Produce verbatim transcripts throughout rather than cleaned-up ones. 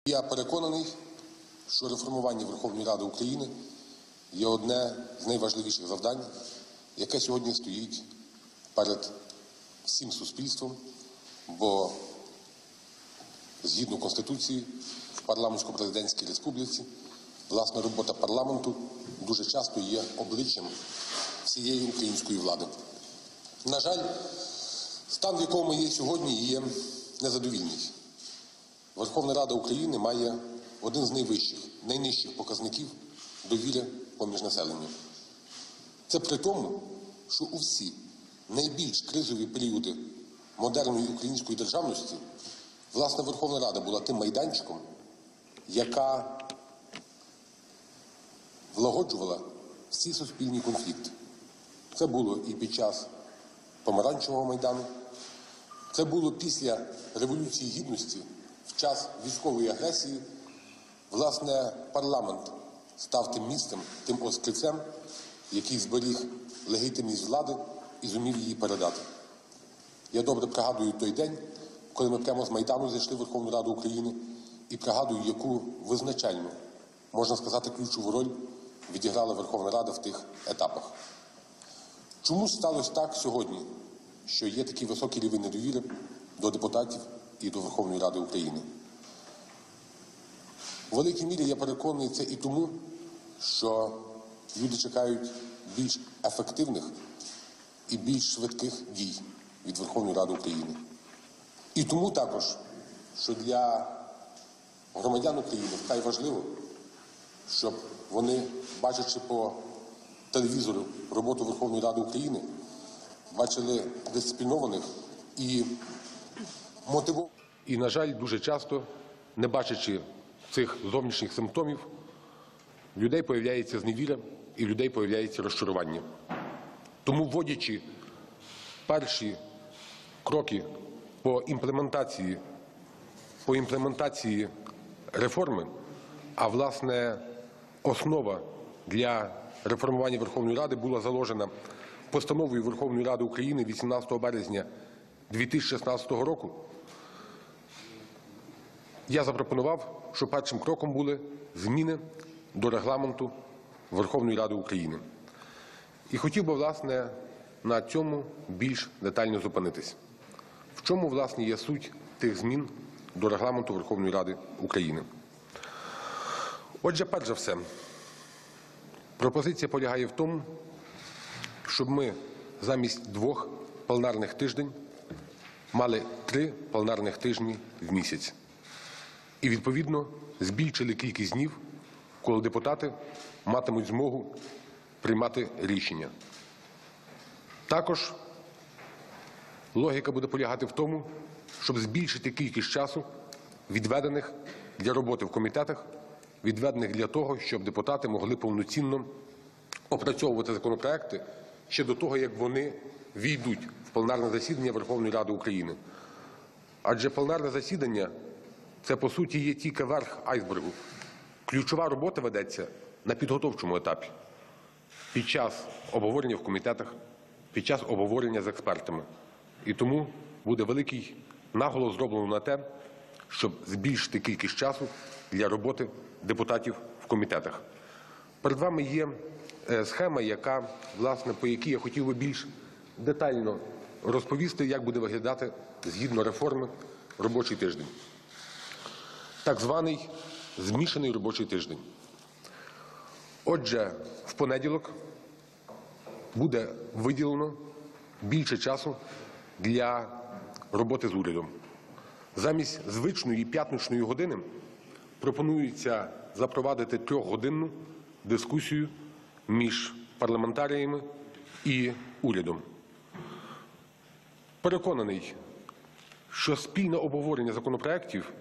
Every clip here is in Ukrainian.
Я переконаний, що реформування Верховної Ради України є одне з найважливіших завдань, яке сьогодні стоїть перед всім суспільством, бо згідно Конституції в парламентсько-президентській республіці власна робота парламенту дуже часто є обличчям всієї української влади. На жаль, стан, в якому ми є сьогодні, є незадовільний. Верховна Рада України має один з найвищих, найнижчих показників довіри поміж населенням. Це при тому, що у всі найбільш кризові періоди модерної української державності власне Верховна Рада була тим майданчиком, яка влагоджувала всі суспільні конфлікти. Це було і під час Помаранчевого майдану, це було після Революції Гідності, в час військової агресії. Власне, парламент став тим місцем, тим острівцем, який зберіг легітимність влади і зумів її передати. Я добре пригадую той день, коли ми прямо з Майдану зайшли в Верховну Раду України, і пригадую, яку визначальну, можна сказати, ключову роль відіграла Верховна Рада в тих етапах. Чому сталося так сьогодні, що є такий високий рівень недовіри до депутатів і до Верховної Ради України? У великій мірі я переконаний, це і тому, що люди чекають більш ефективних і більш швидких дій від Верховної Ради України. І тому також, що для громадян України вкрай важливо, щоб вони, бачачи по телевізору роботу Верховної Ради України, бачили дисциплінованих і мотивованих. І, на жаль, дуже часто, не бачачи цих зовнішніх симптомів, в людей появляється зневіра і в людей появляється розчарування. Тому, вводячи перші кроки по імплементації, по імплементації реформи, а, власне, основа для реформування Верховної Ради була заложена постановою Верховної Ради України вісімнадцятого березня дві тисячі шістнадцятого року, я запропонував, що першим кроком були зміни до регламенту Верховної Ради України. І хотів би, власне, на цьому більш детально зупинитись. В чому, власне, є суть тих змін до регламенту Верховної Ради України? Отже, перш за все, пропозиція полягає в тому, щоб ми замість двох пленарних тижнів мали три пленарних тижні в місяць. І, відповідно, збільшили кількість днів, коли депутати матимуть змогу приймати рішення. Також логіка буде полягати в тому, щоб збільшити кількість часу, відведених для роботи в комітетах, відведених для того, щоб депутати могли повноцінно опрацьовувати законопроекти ще до того, як вони війдуть в пленарне засідання Верховної Ради України. Адже пленарне засідання – це, по суті, є тільки верх айсбергу. Ключова робота ведеться на підготовчому етапі, під час обговорення в комітетах, під час обговорення з експертами. І тому буде великий наголос зроблено на те, щоб збільшити кількість часу для роботи депутатів в комітетах. Перед вами є схема, яка, власне, по якій я хотів би більш детально розповісти, як буде виглядати, згідно реформи, робочий тиждень. Так званий змішаний робочий тиждень. Отже, в понеділок буде виділено більше часу для роботи з урядом. Замість звичної п'ятничної години пропонується запровадити трьохгодинну дискусію між парламентаріями і урядом. Переконаний, що спільне обговорення законопроєктів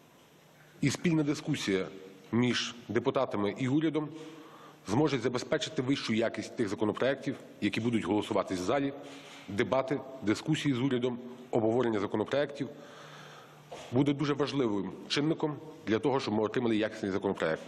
і спільна дискусія між депутатами і урядом зможуть забезпечити вищу якість тих законопроєктів, які будуть голосуватись в залі, дебати, дискусії з урядом, обговорення законопроєктів буде дуже важливим чинником для того, щоб ми отримали якісний законопроєкт.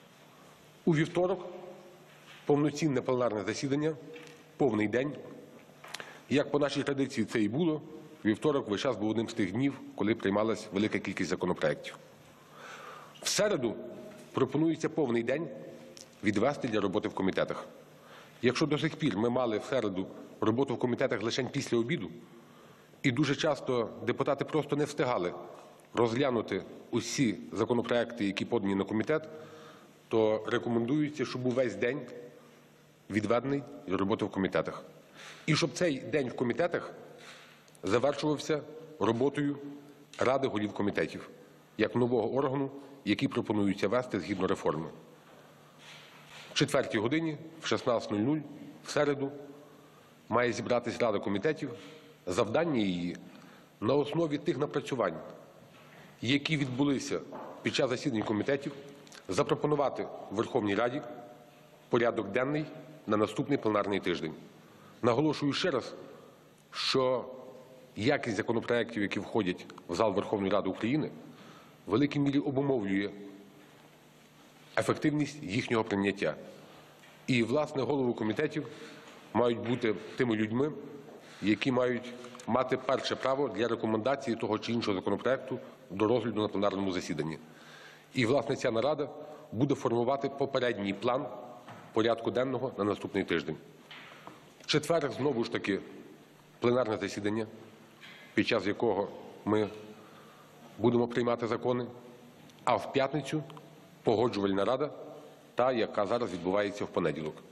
У вівторок повноцінне пленарне засідання, повний день. Як по нашій традиції це і було, вівторок весь час був одним з тих днів, коли приймалась велика кількість законопроєктів. середу пропонується повний день відвести для роботи в комітетах. Якщо до сих пір ми мали в середу роботу в комітетах лише після обіду, і дуже часто депутати просто не встигали розглянути усі законопроекти, які подані на комітет, то рекомендується, щоб увесь день відведений для роботи в комітетах. І щоб цей день в комітетах завершувався роботою Ради голів комітетів, як нового органу, який пропонується вести згідно реформи. В четвертій годині, в шістнадцята нуль нуль, в середу, має зібратись Рада комітетів. Завдання її на основі тих напрацювань, які відбулися під час засідань комітетів, запропонувати Верховній Раді порядок денний на наступний пленарний тиждень. Наголошую ще раз, що якість законопроєктів, які входять в зал Верховної Ради України, в великій мірі обумовлює ефективність їхнього прийняття. І, власне, голови комітетів мають бути тими людьми, які мають мати перше право для рекомендації того чи іншого законопроекту до розгляду на пленарному засіданні. І, власне, ця нарада буде формувати попередній план порядку денного на наступний тиждень. В четвер, знову ж таки, пленарне засідання, під час якого ми будемо приймати закони, а в п'ятницю – погоджувальна рада, та, яка зараз відбувається в понеділок.